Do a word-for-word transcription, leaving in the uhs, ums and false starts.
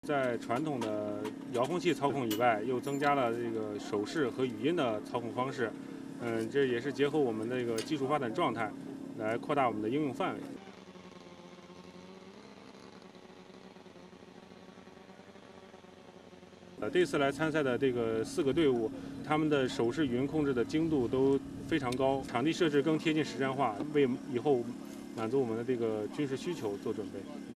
在传统的遥控器操控以外，又增加了这个手势和语音的操控方式。嗯，这也是结合我们的这个技术发展状态，来扩大我们的应用范围。呃，这次来参赛的这个四个队伍，他们的手势语音控制的精度都非常高，场地设置更贴近实战化，为以后满足我们的这个军事需求做准备。